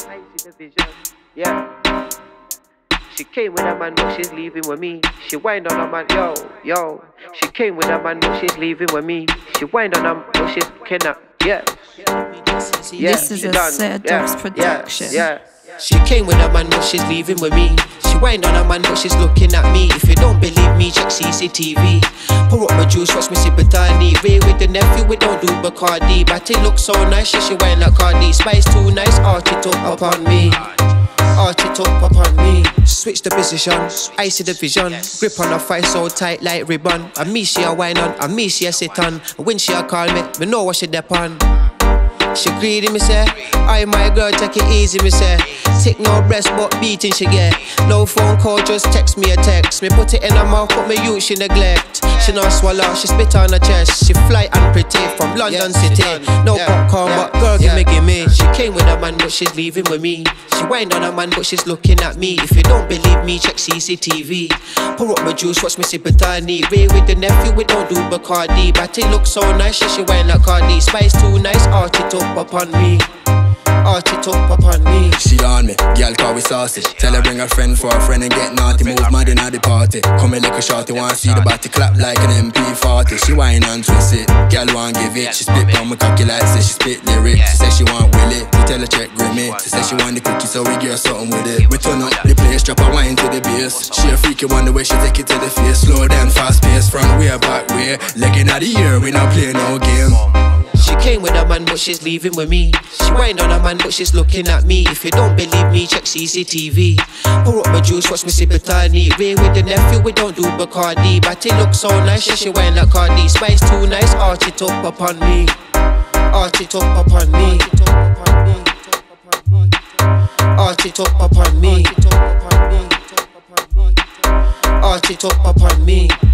see the vision, yeah. She came with a man, but she's leaving with me. She whined on a man, yo. She came with a man, but she's leaving with me. She whined on him, but she's cannot, yeah. This is a Setups production. Yeah. She came with a man, but she's leaving with me. She whined on a man, but she's looking at me. If you don't believe me, check CCTV. Pour up my juice, watch me sip it tiny. Ray with the nephew, we don't do Bacardi. But it looks so nice, she whine like Cardi. Spice too nice, arch it up on me. Arch it up on me. Switch the position, I see the vision. Grip on her thigh so tight like ribbon. And me she a whine on, and me she a sit on. When she a call me know what she dep on. She greedy, me say. I my girl, take it easy, me say. Take no breast, but beating she get. No phone call, just text me a text. Me put it in her mouth, but me use she neglect. She not swallow, she spit on her chest. She fly and pretty from London City. No popcorn, but girl, gimme. She came with a man, but she's leaving with me. She whined on a man, but she's looking at me. If you don't believe me, check CCTV. Pour up my juice, watch me sip it tiny. Ray with the nephew, we don't do Bacardi. But it looks so nice, she whine like Cardi. Spice too nice, arch it up on me. Arch it up on me. She on me, girl call we saucy. Tell her bring her friend for a friend and get naughty. Move mad in at the party. Come here like a shorty, wanna see the body clap like an MP40. She whine and twist it, girl want give it. She spit on my cocky like say she spit lyric. She say she want Willie, we tell her check Grimmy. She say she want the cookie so we give her something with it. We turn up the place, drop her wine to the bass. She a freaky one the way she take it to the face. Slow down, fast pace, front way, back way. Legging out the ear, we not play no game. She came with a man, but she's leaving with me. She whined on a man, but she's looking at me. If you don't believe me, check CCTV. Pour up my juice, watch me sip it tiny. Ray with the nephew, we don't do Bacardi. But it looks so nice, she whine like Cardi. Spice too nice, arch it up on me. Arch it up on me. Arch it up on me. Arch it up on me.